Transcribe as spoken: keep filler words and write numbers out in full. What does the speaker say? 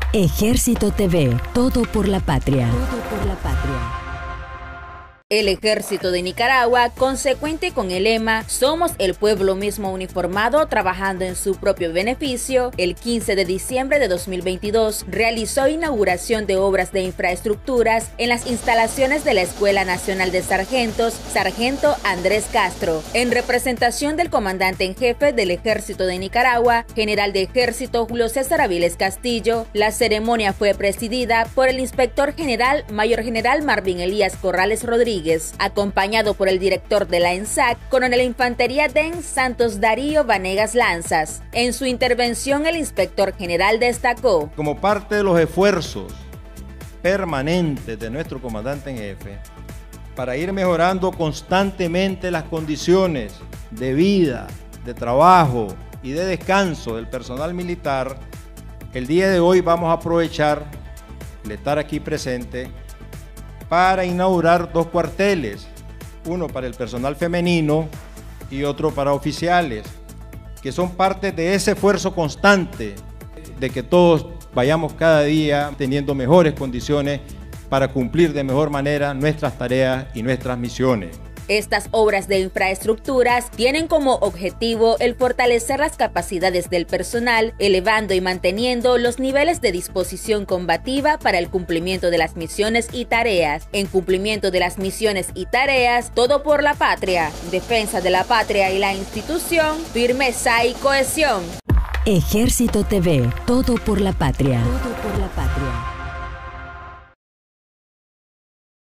Ejército T V, todo por la patria. Todo por la patria. El Ejército de Nicaragua, consecuente con el lema "Somos el pueblo mismo uniformado trabajando en su propio beneficio", el quince de diciembre de dos mil veintidós realizó inauguración de obras de infraestructuras en las instalaciones de la Escuela Nacional de Sargentos, Sargento Andrés Castro, en representación del comandante en jefe del Ejército de Nicaragua, general de Ejército Julio César Aviles Castillo. La ceremonia fue presidida por el inspector general Mayor General Marvin Elías Corrales Rodríguez, acompañado por el director de la ENSAC, Coronel Infantería Den Santos Darío Vanegas Lanzas. En su intervención, el inspector general destacó: como parte de los esfuerzos permanentes de nuestro comandante en jefe para ir mejorando constantemente las condiciones de vida, de trabajo y de descanso del personal militar, el día de hoy vamos a aprovechar el estar aquí presente para inaugurar dos cuarteles, uno para el personal femenino y otro para oficiales, que son parte de ese esfuerzo constante de que todos vayamos cada día teniendo mejores condiciones para cumplir de mejor manera nuestras tareas y nuestras misiones. Estas obras de infraestructuras tienen como objetivo el fortalecer las capacidades del personal, elevando y manteniendo los niveles de disposición combativa para el cumplimiento de las misiones y tareas. En cumplimiento de las misiones y tareas, todo por la patria, defensa de la patria y la institución, firmeza y cohesión. Ejército T V, todo por la patria. Todo por